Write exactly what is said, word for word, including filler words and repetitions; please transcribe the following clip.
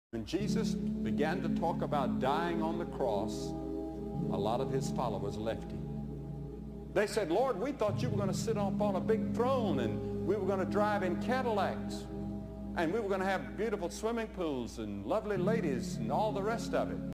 When Jesus began to talk about dying on the cross, a lot of his followers left him. They said, Lord, we thought you were going to sit up on a big throne and we were going to drive in Cadillacs and we were going to have beautiful swimming pools and lovely ladies and all the rest of it.